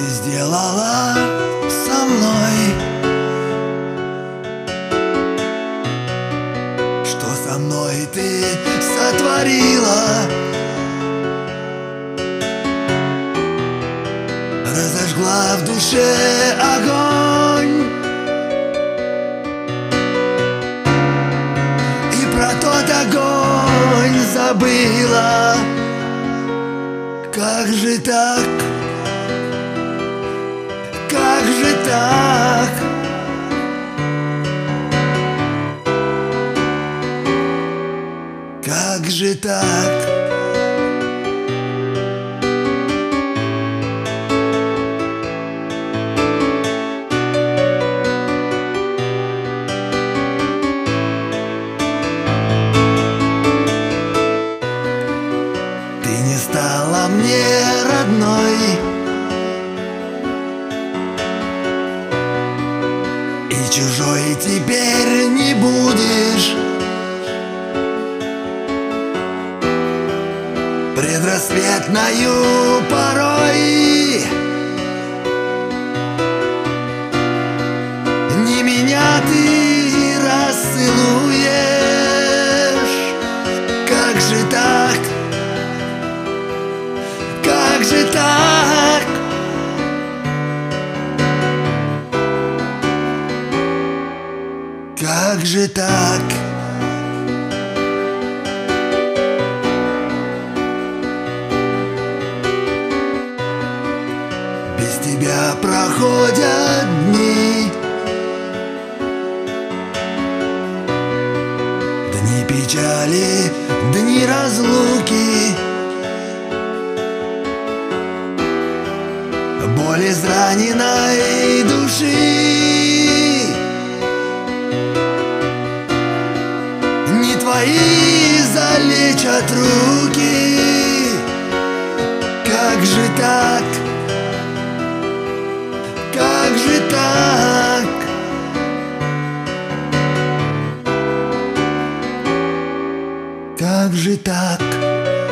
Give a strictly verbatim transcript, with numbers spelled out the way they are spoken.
ты сделала со мной, что со мной ты сотворила. Разожгла в душе огонь, и про тот огонь забыла. Как же так? Как же так? Как же так? Ты не стала мне родной, и чужой теперь не будешь. Предрассветною порой не меня ты расцелуешь. Как же так? Как же так? Как же так? Без тебя проходят дни, дни печали, дни разлуки, боль израненной души. Не твои залечат руки. Как же так? Как же так? Как же так?